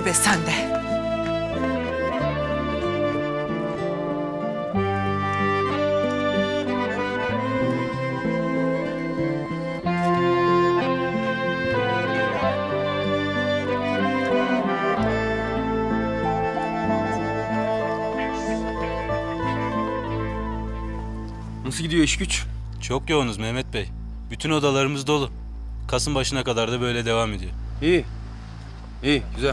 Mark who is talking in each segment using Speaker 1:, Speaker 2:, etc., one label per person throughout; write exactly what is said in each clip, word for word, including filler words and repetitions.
Speaker 1: be sen de.
Speaker 2: Nasıl gidiyor iş güç?
Speaker 3: Çok yoğunuz Mehmet Bey. Bütün odalarımız dolu. Kasım başına kadar da böyle devam ediyor.
Speaker 2: İyi. İyi, güzel.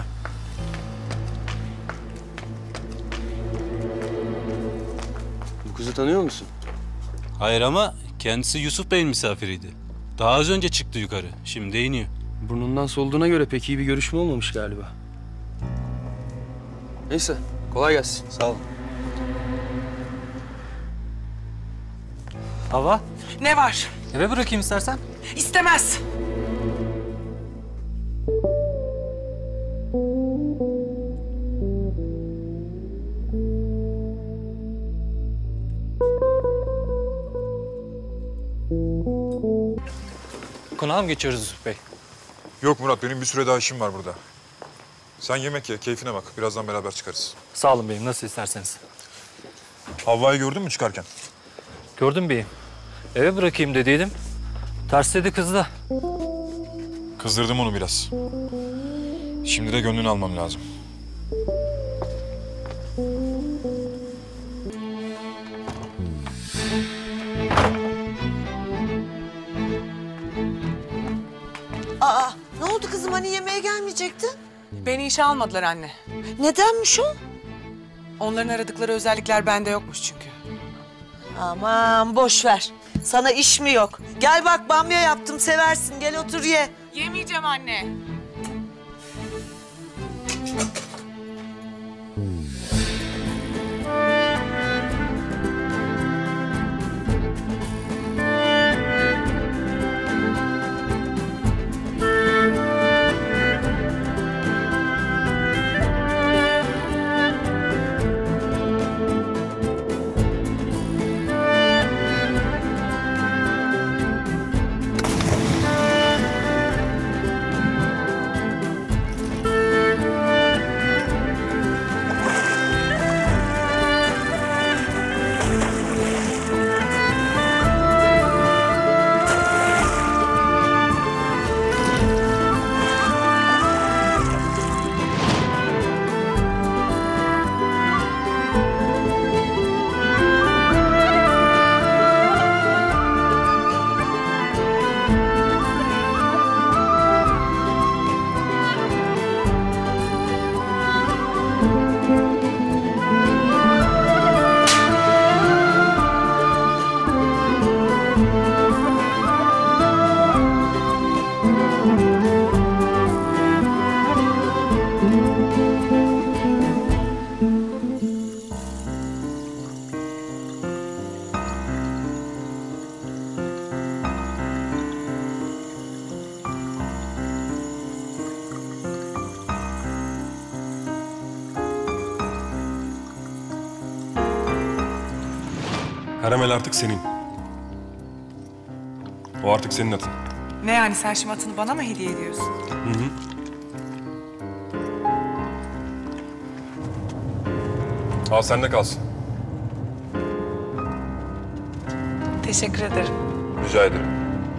Speaker 2: Bu kızı tanıyor musun?
Speaker 3: Hayır ama kendisi Yusuf Bey'in misafiriydi. Daha az önce çıktı yukarı. Şimdi iniyor.
Speaker 2: Burnundan solduğuna göre pek iyi bir görüşme olmamış galiba. Neyse, kolay gelsin.
Speaker 3: Sağ olun.
Speaker 4: Hava,
Speaker 1: Ne var?
Speaker 4: eve bırakayım istersen.
Speaker 1: İstemez.
Speaker 4: Konağa mı geçiyoruz Yusuf Bey?
Speaker 5: Yok Murat, benim bir süre daha işim var burada. Sen yemek ye, keyfine bak. Birazdan beraber çıkarız.
Speaker 4: Sağ olun beyim, nasıl isterseniz.
Speaker 5: Havva'yı gördün mü çıkarken?
Speaker 4: Gördüm beyim. Eve bırakayım dediydim. Tersledi kız da.
Speaker 5: Kızdırdım onu biraz. Şimdi de gönlünü almam lazım.
Speaker 6: Aa, ne oldu kızım? Hani yemeğe gelmeyecektin?
Speaker 1: Beni işe almadılar anne.
Speaker 6: Nedenmiş o?
Speaker 1: Onların aradıkları özellikler bende yokmuş çünkü.
Speaker 6: Aman boş ver. Sana iş mi yok? Gel bak bamya yaptım, seversin. Gel otur ye.
Speaker 1: Yemeyeceğim anne.
Speaker 7: Karamel artık senin. O artık senin atın.
Speaker 1: Ne yani, sen şimdi atını bana mı hediye ediyorsun?
Speaker 7: Hı hı. Al sende kalsın.
Speaker 1: Teşekkür ederim.
Speaker 7: Rica ederim.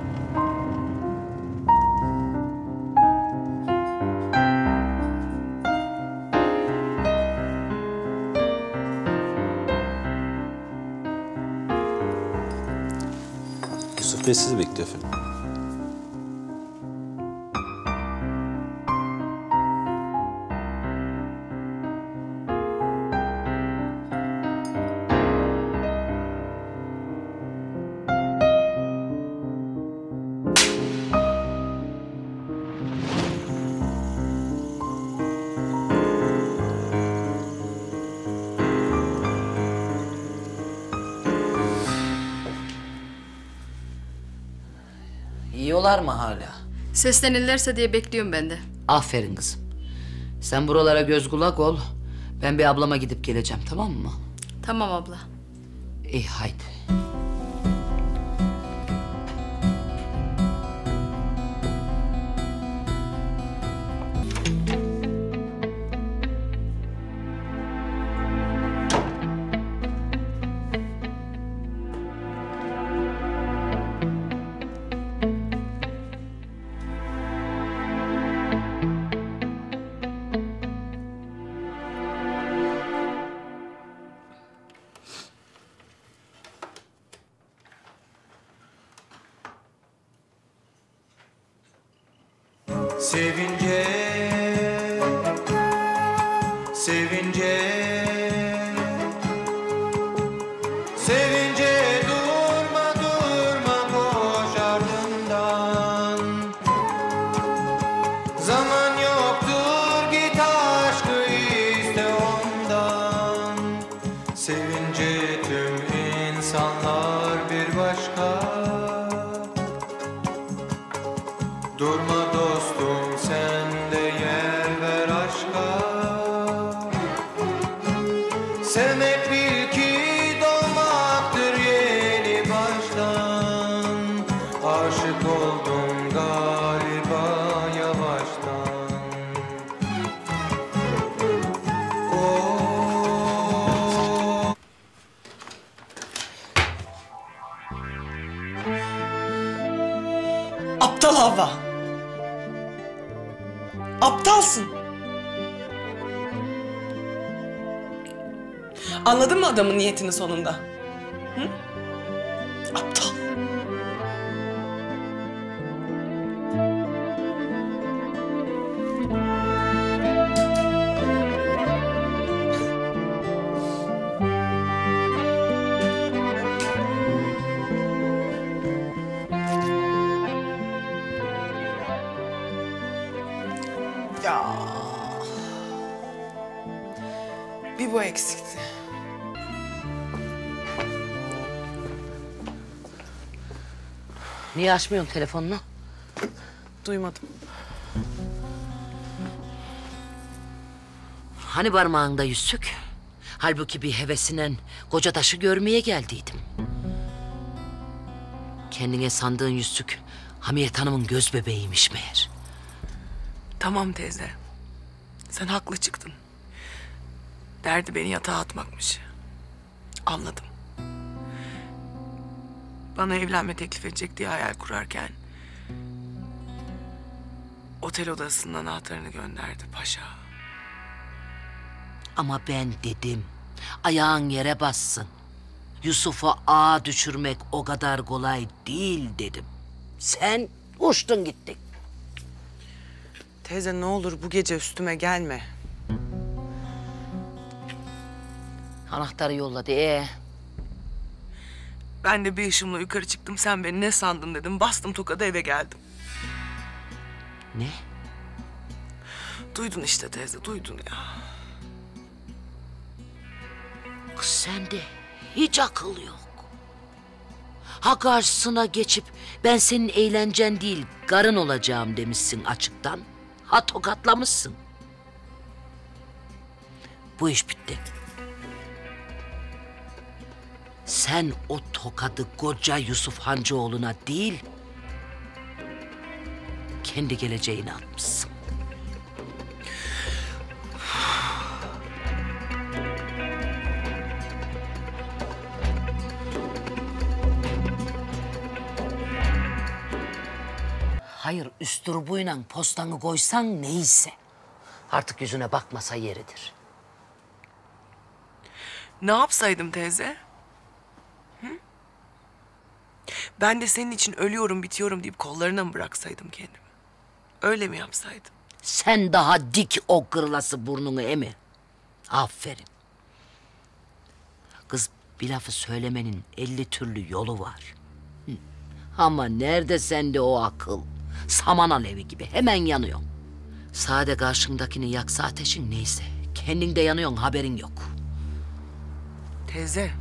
Speaker 3: Yusuf Bey sizi bekliyor efendim.
Speaker 8: Yiyorlar mı hala?
Speaker 9: Seslenirlerse diye bekliyorum ben de.
Speaker 8: Aferin kızım. Sen buralara göz kulak ol. Ben bir ablama gidip geleceğim, tamam mı?
Speaker 9: Tamam abla.
Speaker 8: İyi haydi.
Speaker 10: sevince, sevince durma durma koş ardından. Zaman yoktur git aşkı iste ondan. Sevince tüm insanlar bir başka. Durma dostum sen de yer ver aşka. Sevmek bil ki doğmaktır yeni baştan. Aşık oldum galiba yavaştan. Oh.
Speaker 1: Aptal Havva. Aptalsın. Anladın mı adamın niyetini sonunda? Hı? Aptal. Ya. Bir bu eksikti.
Speaker 8: Niye açmıyorsun telefonunu?
Speaker 1: Duymadım.
Speaker 8: Hani parmağında yüzük? Halbuki bir hevesinen koca taşı görmeye geldiydim. Kendine sandığın yüzük Hamiyet Hanım'ın göz bebeğiymiş meğer.
Speaker 1: Tamam teyze. Sen haklı çıktın. Derdi beni yatağa atmakmış. Anladım. Bana evlenme teklif edecek diye hayal kurarken... otel odasının anahtarını gönderdi paşa.
Speaker 8: Ama ben dedim, ayağın yere bassın. Yusuf'u ağa düşürmek o kadar kolay değil dedim. Sen uçtun gittin.
Speaker 1: Teyze ne olur bu gece üstüme gelme.
Speaker 8: Anahtarı yolladı ee?
Speaker 1: Ben de bir ışımla yukarı çıktım. Sen beni ne sandın dedim. Bastım tokadı eve geldim.
Speaker 8: Ne?
Speaker 1: Duydun işte teyze, duydun ya.
Speaker 8: Kız sende hiç akıl yok. Ha karşısına geçip ben senin eğlencen değil karın olacağım demişsin açıktan. Ha tokatlamışsın. Bu iş bitti. Sen o tokadı koca Yusuf Hancıoğlu'na değil, kendi geleceğine atmışsın. Hayır, üstürubuyla postanı koysan neyse. Artık yüzüne bakmasa yeridir.
Speaker 1: Ne yapsaydım teyze? Hı? Ben de senin için ölüyorum, bitiyorum deyip kollarına mı bıraksaydım kendimi? Öyle mi yapsaydım?
Speaker 8: Sen daha dik o kırılası burnunu emi. Aferin. Kız bir lafı söylemenin elli türlü yolu var. Hı. Ama nerede sende o akıl? Saman alevi gibi hemen yanıyor. Sade karşındakini yaksa ateşin neyse. Kendin de yanıyorsun haberin yok.
Speaker 1: Teyze.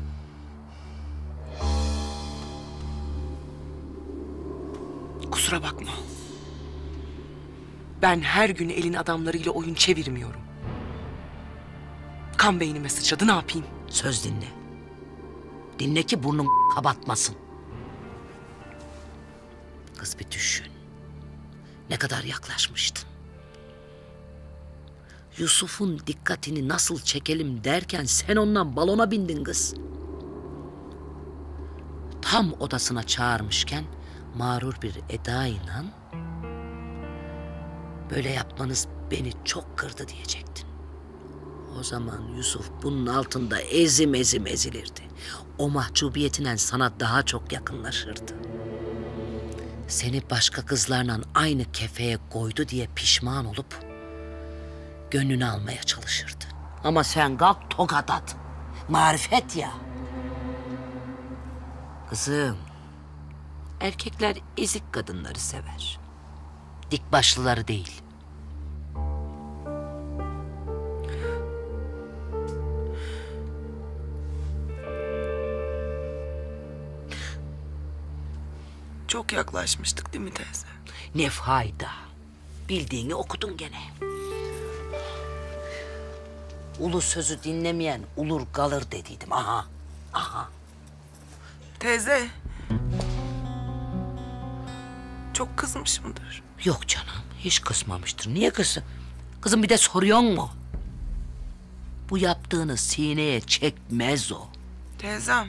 Speaker 1: Kusura bakma. Ben her gün elin adamlarıyla oyun çevirmiyorum. Kan beynime sıçradı, ne yapayım?
Speaker 8: Söz dinle. Dinle ki burnun kabartmasın. Kız bir düşün. Ne kadar yaklaşmıştın. Yusuf'un dikkatini nasıl çekelim derken sen ondan balona bindin kız. Tam odasına çağırmışken mağrur bir edayla böyle yapmanız beni çok kırdı diyecektin. O zaman Yusuf bunun altında ezim ezim ezilirdi. O mahcubiyetinden sana daha çok yakınlaşırdı. Seni başka kızlarla aynı kefeye koydu diye pişman olup gönlünü almaya çalışırdı. Ama sen kalk tokat at. Marifet ya. Kızım, erkekler ezik kadınları sever. Dik başlıları değil.
Speaker 1: Çok yaklaşmıştık değil mi teyze?
Speaker 8: Ne fayda? Bildiğini okudun gene. Ulu sözü dinlemeyen ulur kalır dediydim. Aha, aha.
Speaker 1: Teyze. Çok kızmışımdır.
Speaker 8: Yok canım, hiç kızmamıştır. Niye kızsın? Kızım bir de soruyor mu? Bu yaptığını sineye çekmez o.
Speaker 1: Teyzem.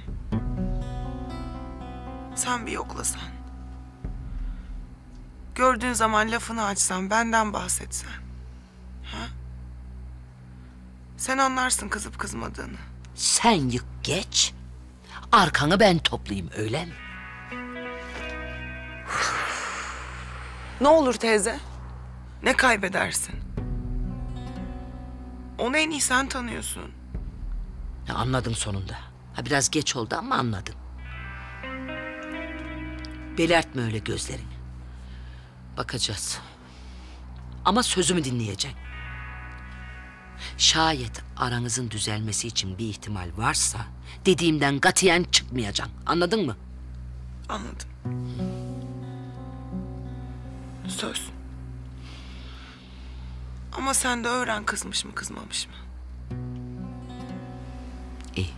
Speaker 1: Sen bir yoklasan. Gördüğün zaman lafını açsan, benden bahsetsen. Ha? Sen anlarsın kızıp kızmadığını.
Speaker 8: Sen yık geç, arkanı ben toplayayım, öyle mi?
Speaker 1: Ne olur teyze? Ne kaybedersin? Onu en iyi sen tanıyorsun.
Speaker 8: Ya anladım sonunda. Ha biraz geç oldu ama anladım. Belertme öyle gözlerini. Bakacağız. Ama sözümü dinleyeceksin. Şayet aranızın düzelmesi için bir ihtimal varsa dediğimden katiyen çıkmayacaksın. Anladın mı?
Speaker 1: Anladım. Söz. Ama sen de öğren kızmış mı kızmamış mı?
Speaker 8: İyi.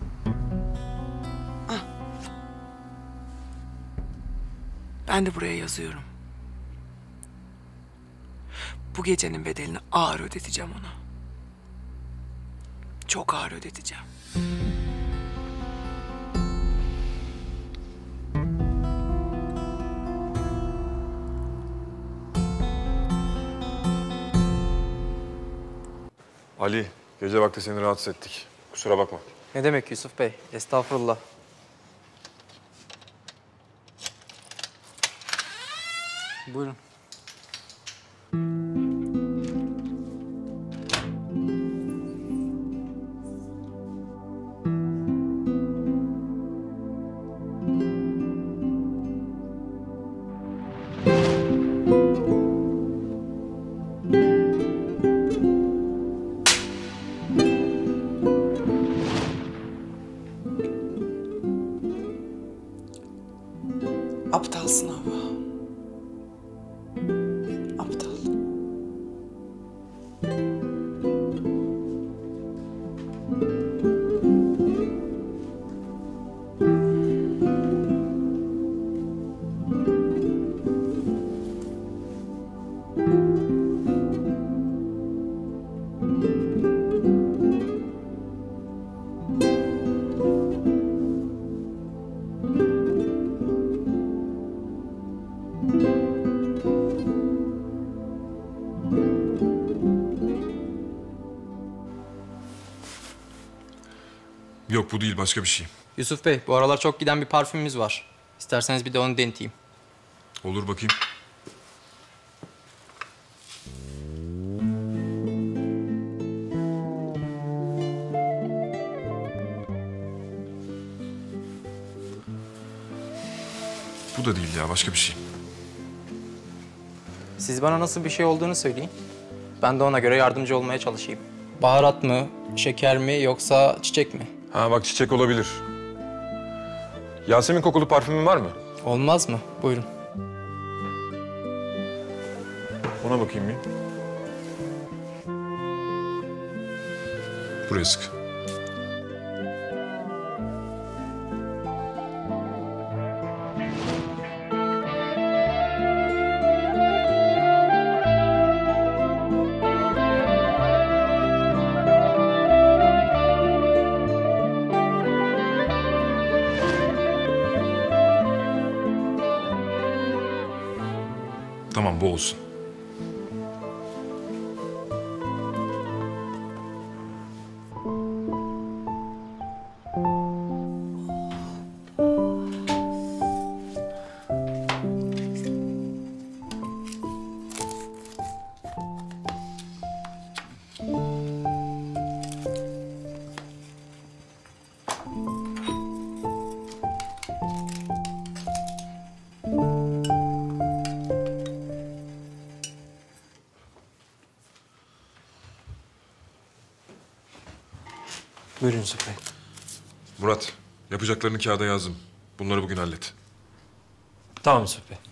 Speaker 1: Ben de buraya yazıyorum. Bu gecenin bedelini ağır ödeteceğim ona. Çok ağır ödeteceğim.
Speaker 7: Ali, gece vakti seni rahatsız ettik. Kusura bakma.
Speaker 11: Ne demek Yusuf Bey? Estağfurullah. Buyurun.
Speaker 1: Aptal sınavı. Aptal.
Speaker 7: Yok bu değil, başka bir şey.
Speaker 11: Yusuf Bey, bu aralar çok giden bir parfümümüz var. İsterseniz bir de onu deneteyim.
Speaker 7: Olur, bakayım. Bu da değil ya, başka bir şey.
Speaker 11: Siz bana nasıl bir şey olduğunu söyleyin. Ben de ona göre yardımcı olmaya çalışayım. Baharat mı, şeker mi yoksa çiçek mi?
Speaker 7: Ha bak, çiçek olabilir. Yasemin kokulu parfümün var mı?
Speaker 11: Olmaz mı? Buyurun.
Speaker 7: Ona bakayım bir. Buraya sık. Tamam, bu olsun.
Speaker 11: Buyurun Yusuf Bey.
Speaker 7: Murat, yapacaklarını kağıda yazdım. Bunları bugün hallet.
Speaker 11: Tamam Yusuf Bey.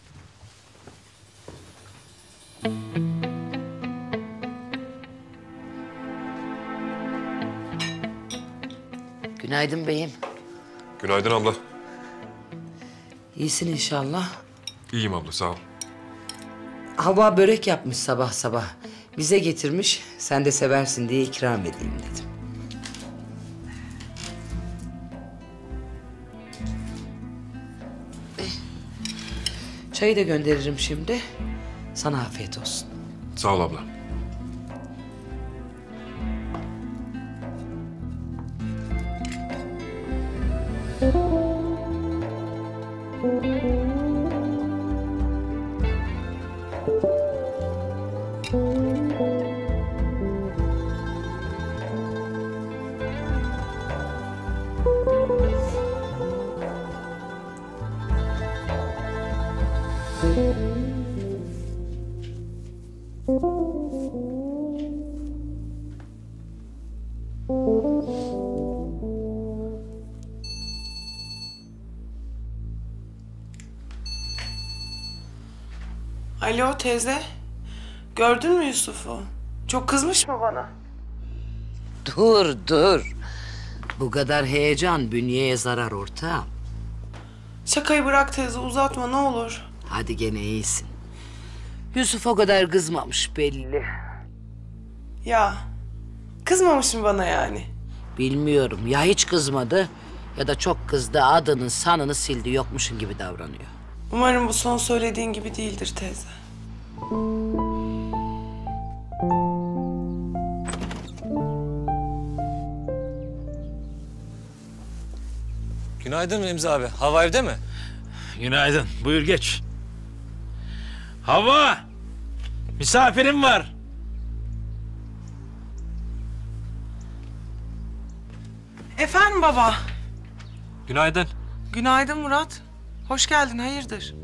Speaker 8: Günaydın beyim.
Speaker 7: Günaydın abla.
Speaker 8: İyisin inşallah.
Speaker 7: İyiyim abla, sağ ol.
Speaker 8: Hava börek yapmış sabah sabah. Bize getirmiş. Sen de seversin diye ikram edeyim dedim. Eh, Çayı da gönderirim şimdi. Sana afiyet olsun.
Speaker 7: Sağ ol abla.
Speaker 1: Alo teyze. Gördün mü Yusuf'u? Çok kızmış mı bana?
Speaker 8: Dur dur. Bu kadar heyecan bünyeye zarar ortağım.
Speaker 1: Şakayı bırak teyze, uzatma ne olur.
Speaker 8: Hadi gene iyisin. Yusuf o kadar kızmamış belli.
Speaker 1: Ya kızmamış mı bana yani?
Speaker 8: Bilmiyorum ya hiç kızmadı ya da çok kızdı, adını sanını sildi, yokmuşun gibi davranıyor.
Speaker 1: Umarım bu son söylediğin gibi değildir teyze.
Speaker 4: Günaydın Remzi abi. Hava evde mi?
Speaker 12: Günaydın. Buyur geç. Hava! Misafirim var.
Speaker 1: Efendim baba.
Speaker 4: Günaydın.
Speaker 1: Günaydın Murat. Hoş geldin, hayırdır?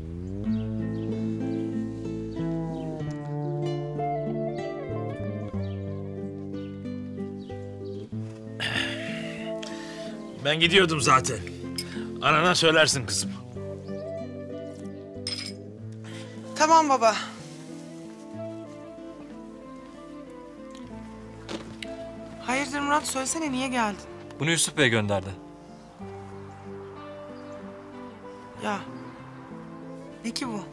Speaker 12: Ben gidiyordum zaten. Anana söylersin kızım.
Speaker 1: Tamam baba. Hayırdır Murat, söylesene niye geldin?
Speaker 4: Bunu Yusuf Bey gönderdi.
Speaker 1: Ya. Ne ki bu?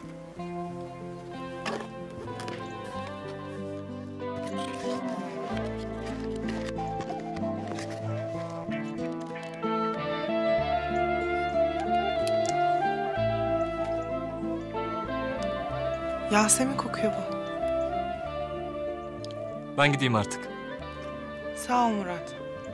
Speaker 1: Yasemin kokuyor bu.
Speaker 4: Ben gideyim artık.
Speaker 1: Sağ ol Murat.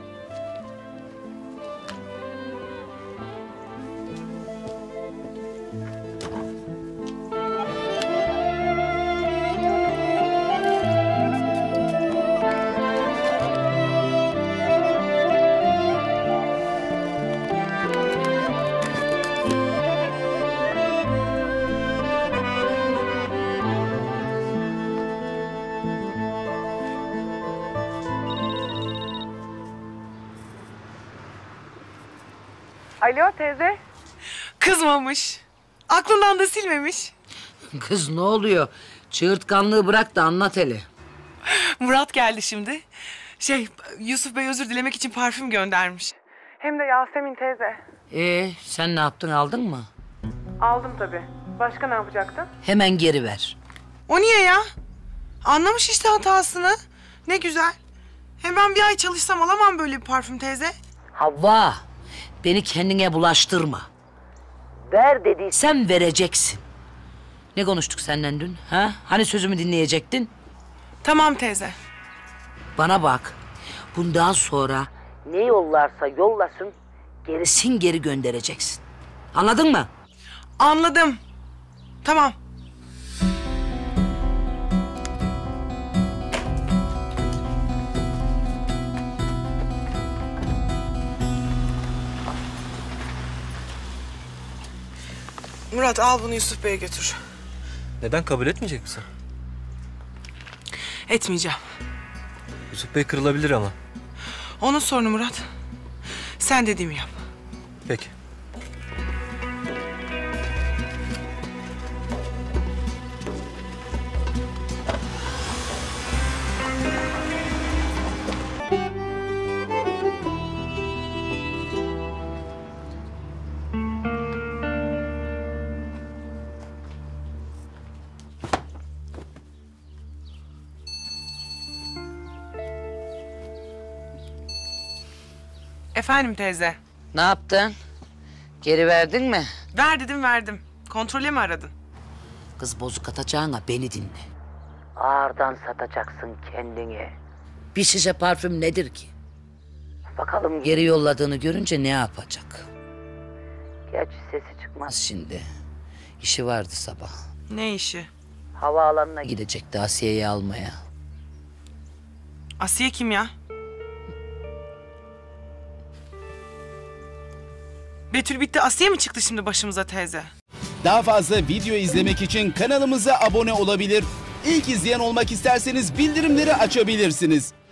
Speaker 1: Alo teyze. Kızmamış. Aklından da silmemiş.
Speaker 8: Kız ne oluyor? Çığırtkanlığı bırak da anlat hele.
Speaker 1: Murat geldi şimdi. Şey, Yusuf Bey özür dilemek için parfüm göndermiş. Hem de Yasemin teyze.
Speaker 8: Ee, sen ne yaptın, aldın mı?
Speaker 1: Aldım tabii. Başka ne yapacaktın?
Speaker 8: Hemen geri ver.
Speaker 1: O niye ya? Anlamış işte hatasını. Ne güzel. Hem ben bir ay çalışsam alamam böyle bir parfüm teyze.
Speaker 8: Havva, beni kendine bulaştırma. Ver dediysem vereceksin. Ne konuştuk senden dün? Ha? Hani sözümü dinleyecektin?
Speaker 1: Tamam teyze.
Speaker 8: Bana bak. Bundan sonra ne yollarsa yollasın, gerisin geri göndereceksin. Anladın mı?
Speaker 1: Anladım. Tamam. Murat al bunu Yusuf Bey'e götür.
Speaker 4: Neden, kabul etmeyecek misin?
Speaker 1: Etmeyeceğim.
Speaker 4: Yusuf Bey kırılabilir ama.
Speaker 1: Onun sorunu Murat. Sen dediğimi yap.
Speaker 4: Peki.
Speaker 1: Efendim teyze.
Speaker 8: Ne yaptın? Geri verdin mi?
Speaker 1: Ver dedim verdim. Kontrole mi aradın?
Speaker 8: Kız bozuk atacağına beni dinle. Ağırdan satacaksın kendini. Bir şişe parfüm nedir ki? Bakalım geri yolladığını görünce ne yapacak? Gerçi sesi çıkmaz şimdi. İşi vardı sabah.
Speaker 1: Ne işi?
Speaker 8: Havaalanına gidecekti Asiye'yi almaya.
Speaker 1: Asiye kim ya? Betül bitti. Asiye mi çıktı şimdi başımıza teyze?
Speaker 13: Daha fazla video izlemek için kanalımıza abone olabilir. İlk izleyen olmak isterseniz bildirimleri açabilirsiniz.